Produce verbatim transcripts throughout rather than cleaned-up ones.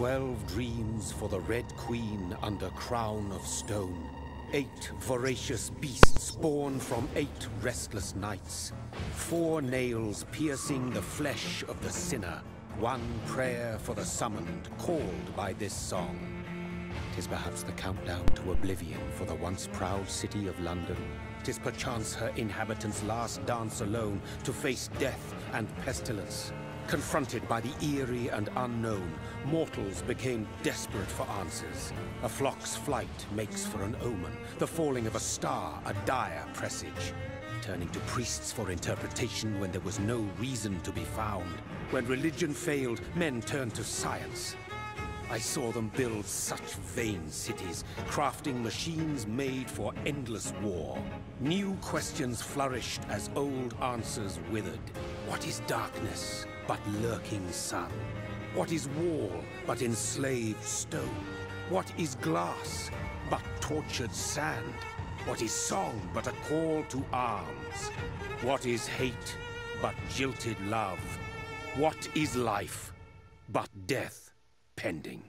Twelve dreams for the Red Queen under crown of stone. Eight voracious beasts born from eight restless nights. Four nails piercing the flesh of the sinner. One prayer for the summoned, called by this song. 'Tis perhaps the countdown to oblivion for the once proud city of London. 'Tis perchance her inhabitants' last dance alone to face death and pestilence. Confronted by the eerie and unknown, mortals became desperate for answers. A flock's flight makes for an omen, the falling of a star a dire presage. Turning to priests for interpretation when there was no reason to be found. When religion failed, men turned to science. I saw them build such vain cities, crafting machines made for endless war. New questions flourished as old answers withered. What is darkness but lurking sun? What is wall but enslaved stone? What is glass but tortured sand? What is song but a call to arms? What is hate but jilted love? What is life but death pending?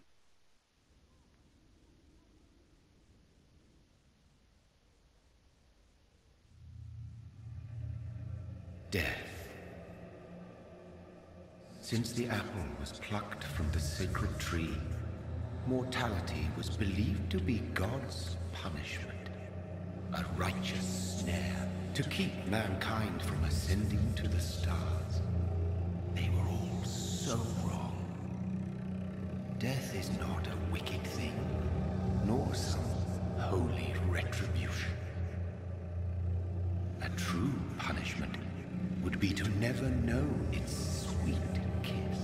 Death. Since the apple was plucked from the sacred tree, mortality was believed to be God's punishment. A righteous snare to keep mankind from ascending to the stars. They were all so wrong. Death is not a wicked thing, nor some holy retribution. A true punishment would be to never know its sweet kiss.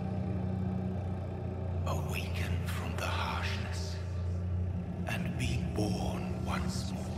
Awaken from the harshness and be born once more.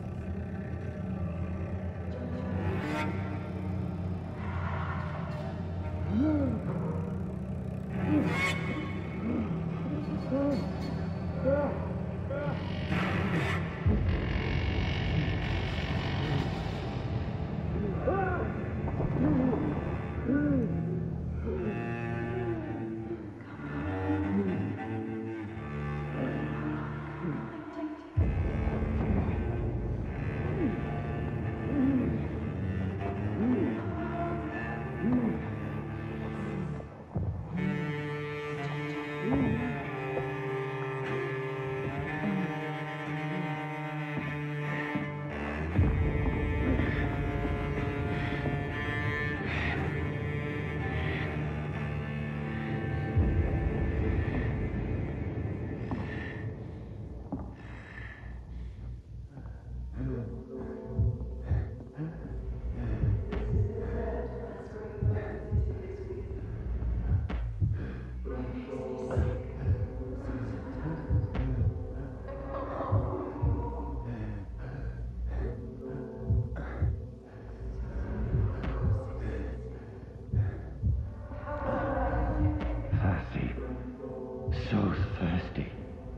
So thirsty.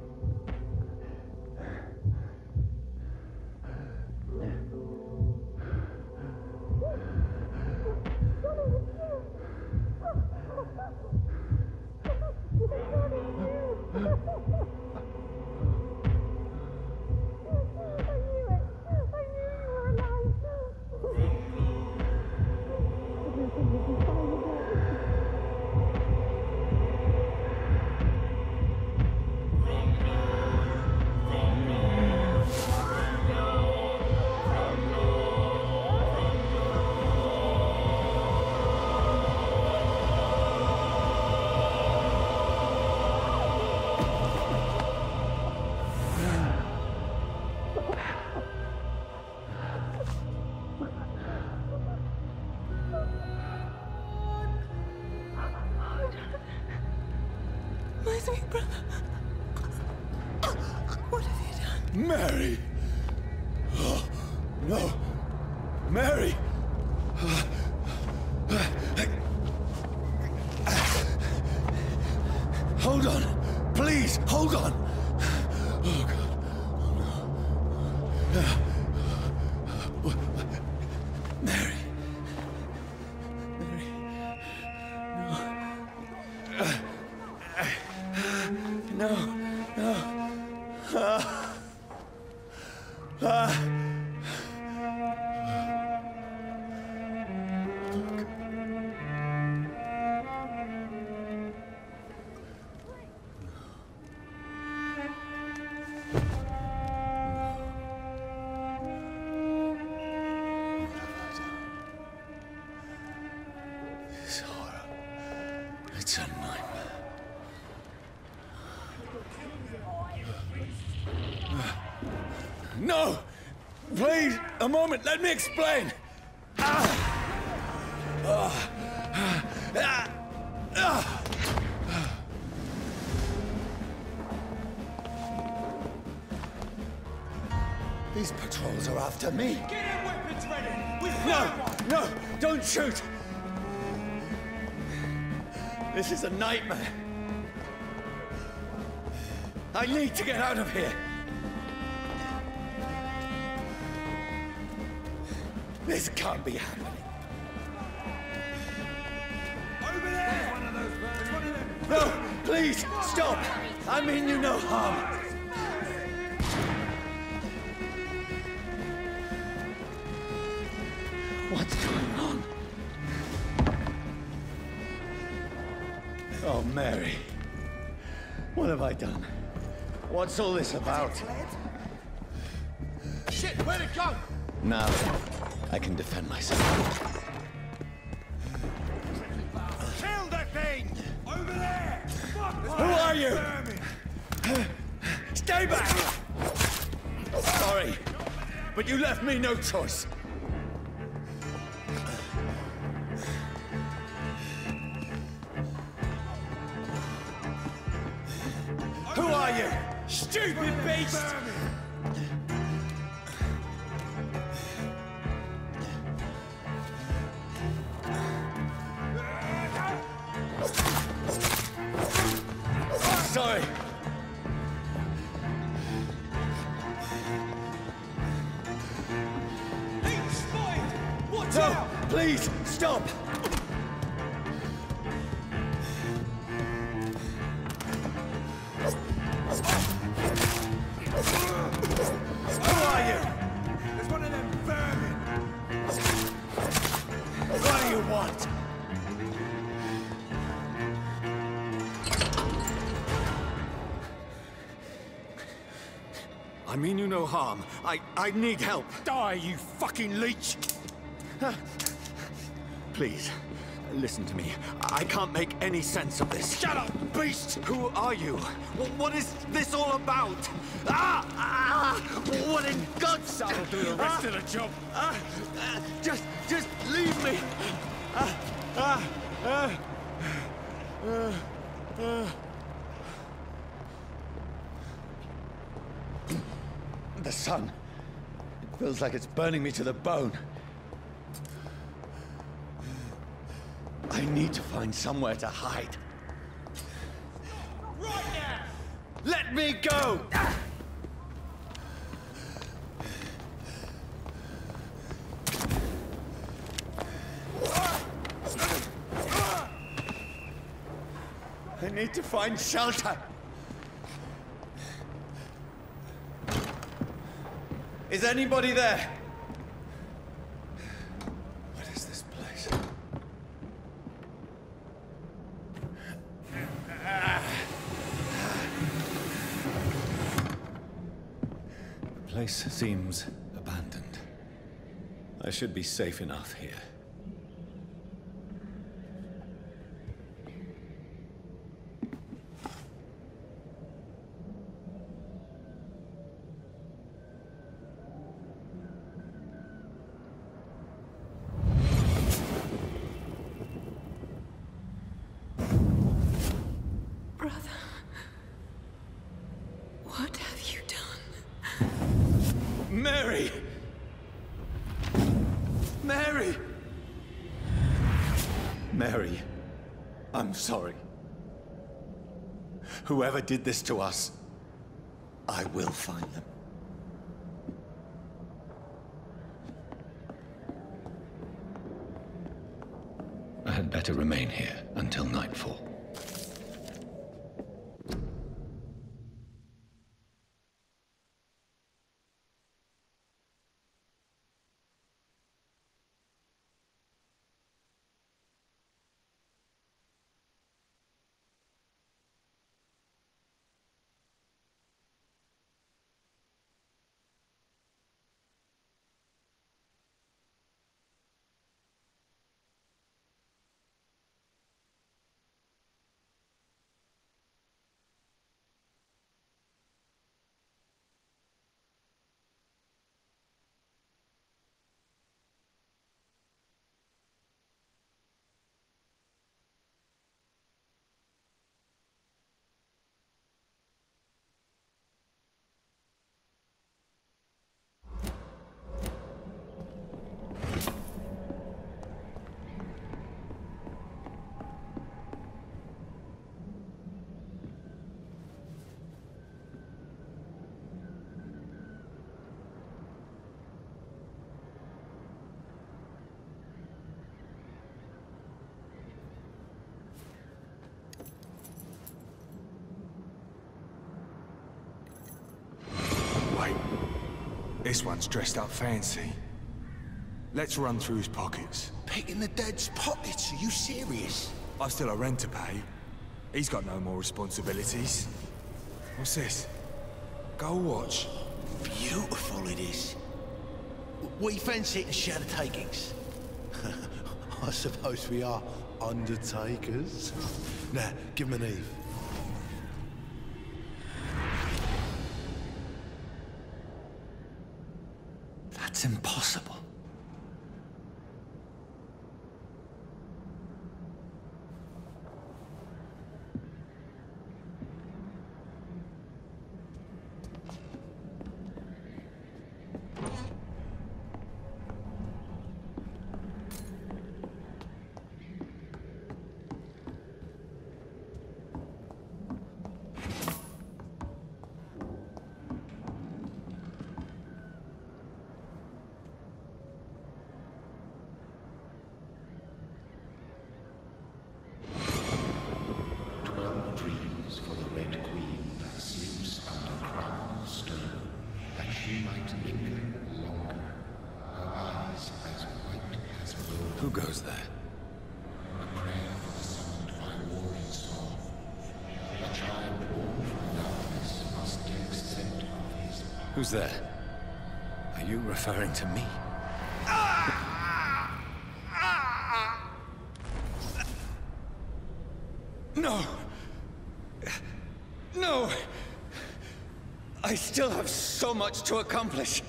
My sweet brother. What have you done? Mary! Oh, no. Mary! Hold on. Please, hold on. Oh, God. Oh, no. Mary. Mary. No. No! Please, a moment, let me explain! Ah. Ah. Ah. Ah. These patrols are after me. Get your weapons ready! We've No! got No! Don't shoot! This is a nightmare. I need to get out of here. This can't be happening. Over there! One of those birds, one of them. No! Please, stop! I mean you no harm. What's going on? Oh, Mary. What have I done? What's all this about? Shit, where'd it go? Now, I can defend myself. Kill that thing! Over there! Fuck! Who are you? Stay back! Sorry, but you left me no choice. Who are you? Stupid beast! Sorry. Hey, spotted! Watch No, out! please, stop! Who are you? There's one of them vermin! What do you want? I mean you no harm. I, I need help. Die, you fucking leech! Please, listen to me. I can't make any sense of this. Shut up, beast! Who are you? Wh- What is this all about? Ah! Ah! What in God's name? That'll do the rest of the job. Ah! Ah! Just, just leave me. Ah! Ah! Ah! Ah! Ah! The sun. It feels like it's burning me to the bone. I need to find somewhere to hide. Right now! Let me go! I need to find shelter. Is anybody there? What is this place? The place seems abandoned. I should be safe enough here. Brother, what have you done? Mary! Mary! Mary, I'm sorry. Whoever did this to us, I will find them. I had better remain here until nightfall. This one's dressed up fancy. Let's run through his pockets. Picking the dead's pockets? Are you serious? I've still a rent to pay. He's got no more responsibilities. What's this? Gold watch. Beautiful it is. We fancy it and share the takings. I suppose we are undertakers. Now, give him an Eve. That's impossible. Who goes there? A prayer for the summoned by warring soul. A child born from darkness must accept of his power. Who's there? Are you referring to me? No! No! I still have so much to accomplish.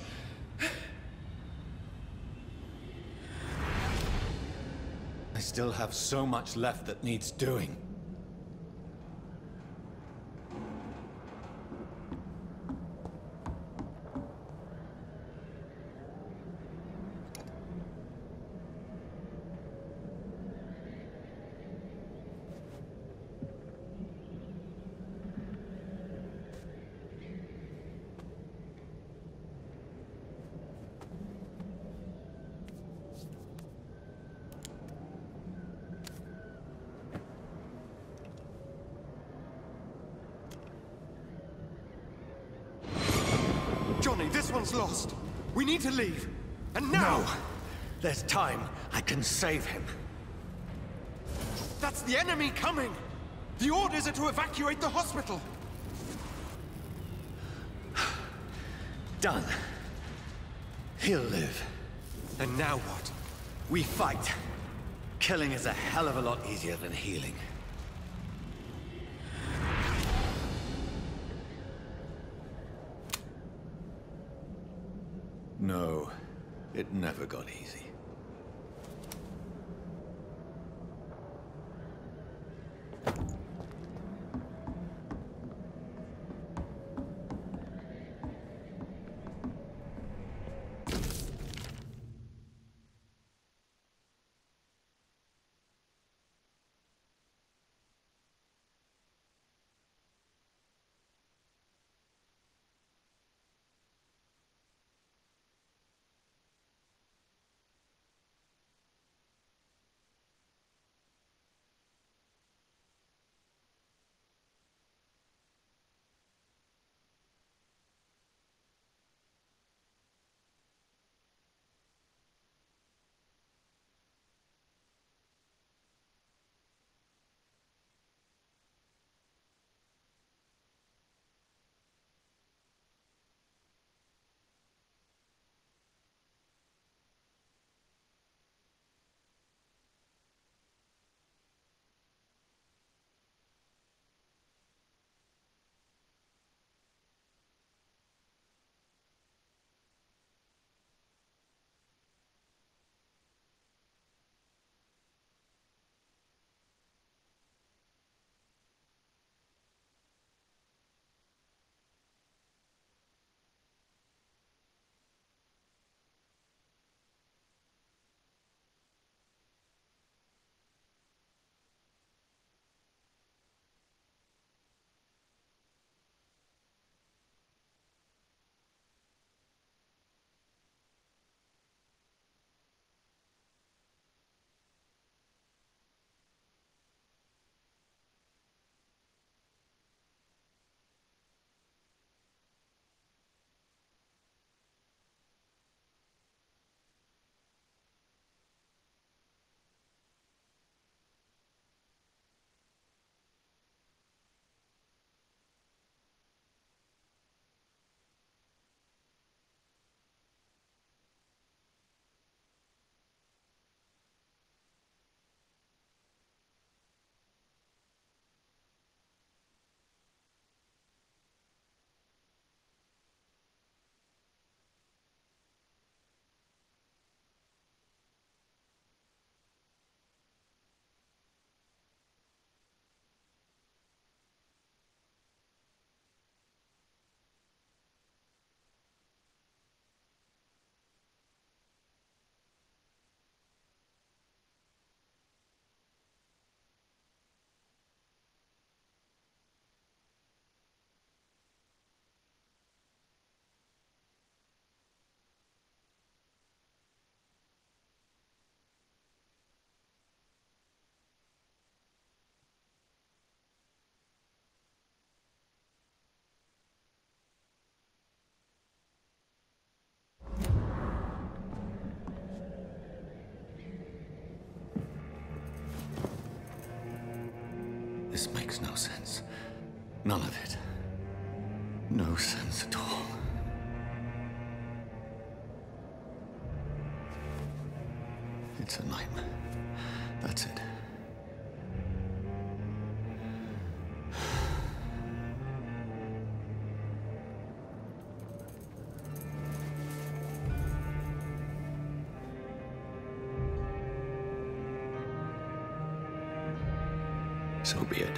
I still have so much left that needs doing. Johnny, this one's lost. We need to leave. And now! No! There's time. I can save him. That's the enemy coming! The orders are to evacuate the hospital! Done. He'll live. And now what? We fight. Killing is a hell of a lot easier than healing. No, it never got easy. no sense. None of it. No sense at all. It's a nightmare. That's it. So be it.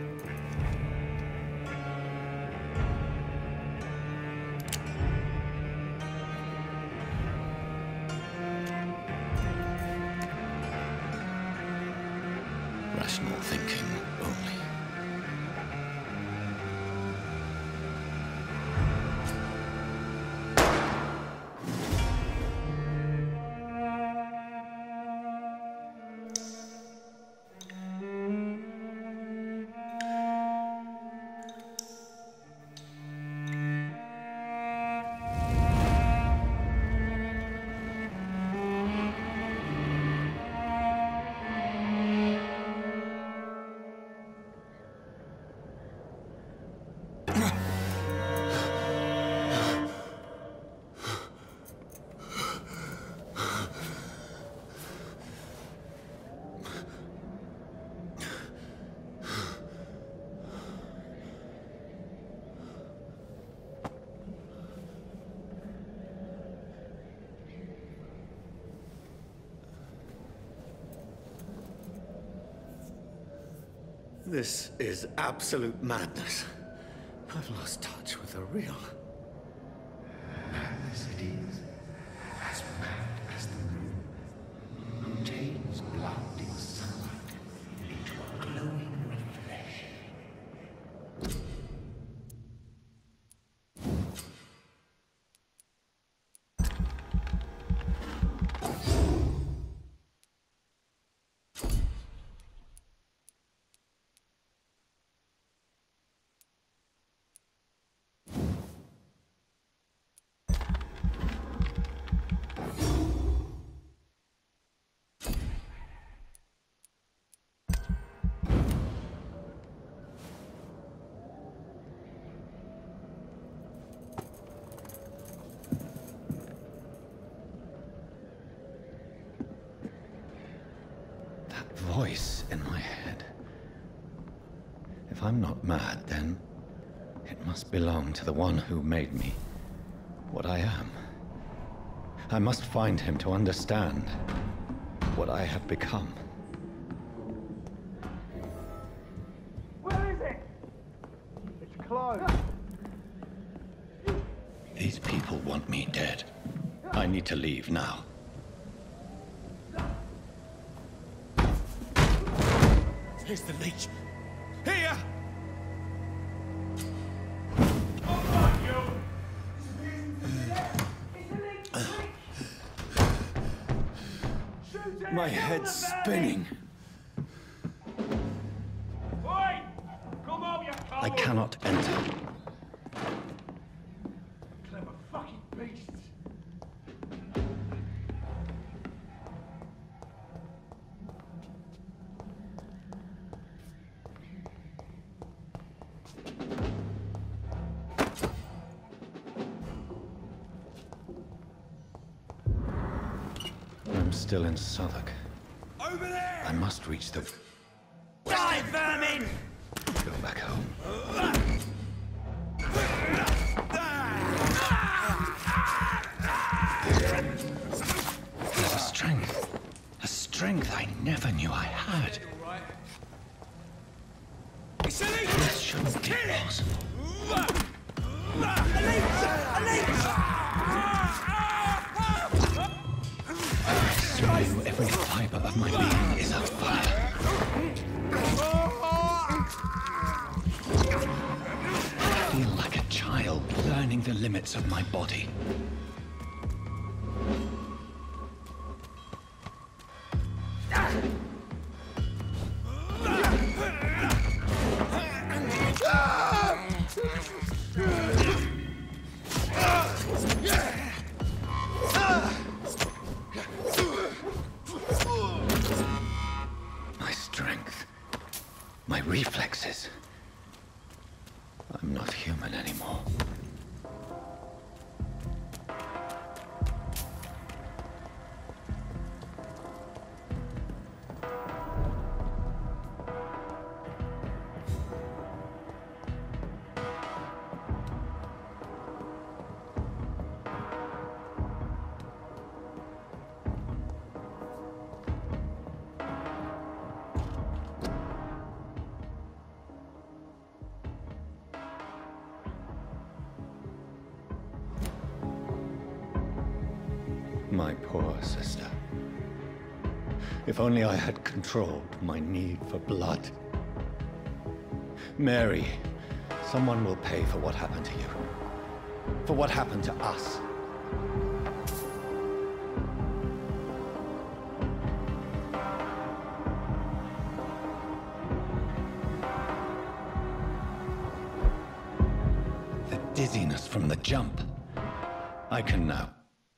Rational thinking only. This is absolute madness. I've lost touch with the real. Madness it is, as mad as the moon, who tames blinding sunlight into a glowing reflection. Voice in my head. If I'm not mad, then it must belong to the one who made me what I am. I must find him to understand what I have become. Where is it? It's closed. These people want me dead. I need to leave now. Here's the leech. Here! My head's spinning. I cannot enter. Clever fucking beasts. I'm still in Southwark. Over there! I must reach the... Die, vermin! Go back home. There's a strength. A strength I never knew I had. This shouldn't be possible. I knew every fiber of my being is afire. I feel like a child learning the limits of my body. My strength, my reflexes. My poor sister. If only I had controlled my need for blood. Mary, someone will pay for what happened to you. For what happened to us. The dizziness from the jump. I can now.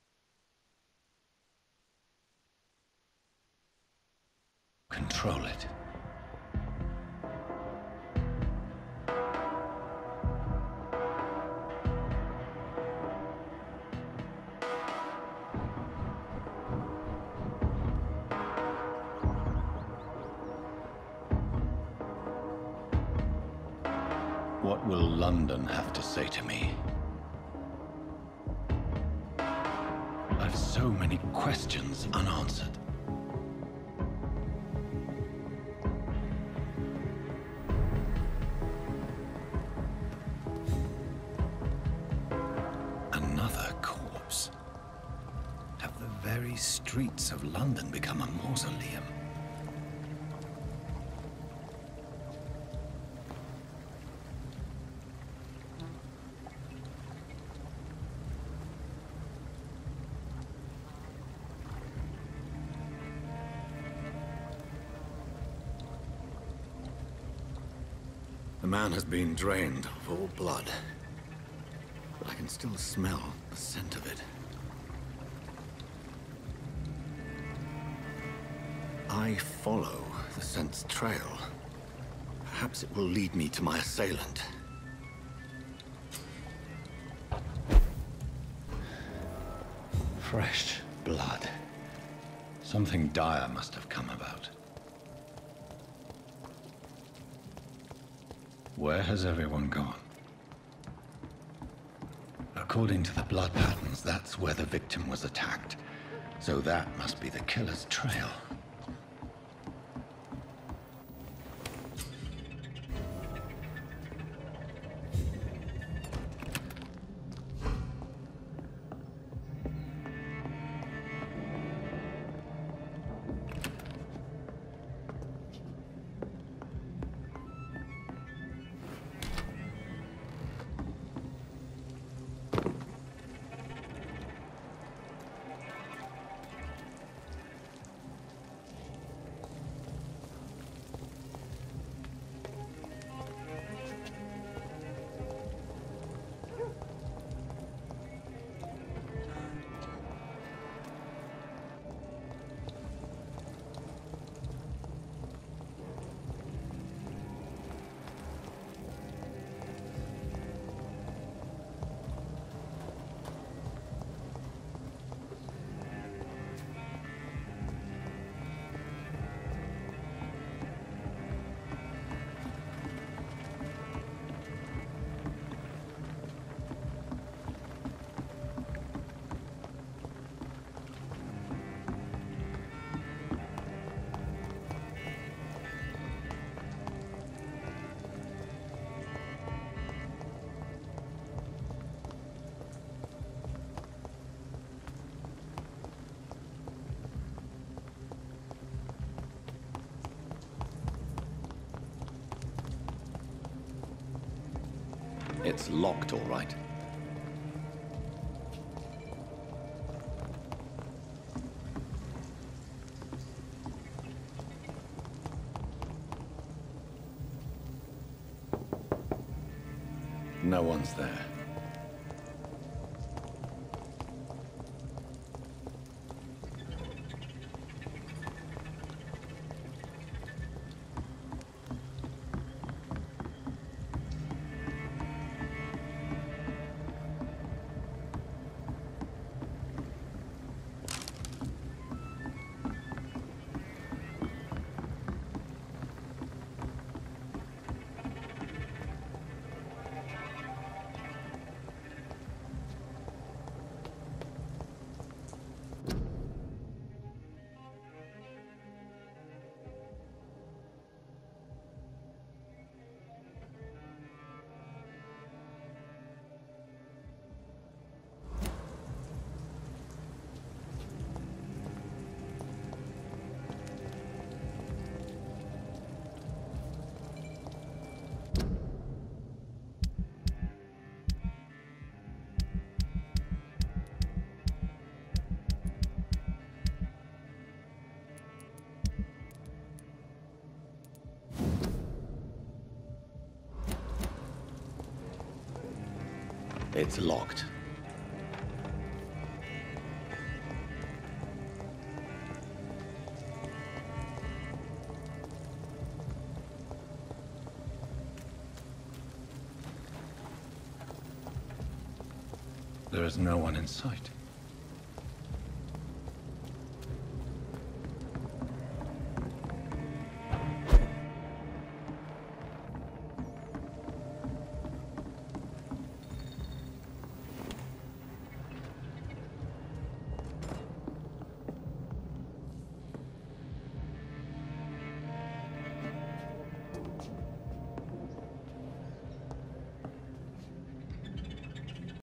Control it. What will London have to say to me? I've so many questions unanswered. Another corpse. Have the very streets of London become a mausoleum? The man has been drained of all blood, but I can still smell the scent of it. I follow the scent's trail. Perhaps it will lead me to my assailant. Fresh blood. Something dire must have come about. Where has everyone gone? According to the blood patterns, that's where the victim was attacked. So that must be the killer's trail. It's locked, all right. No one's there. It's locked. There is no one in sight.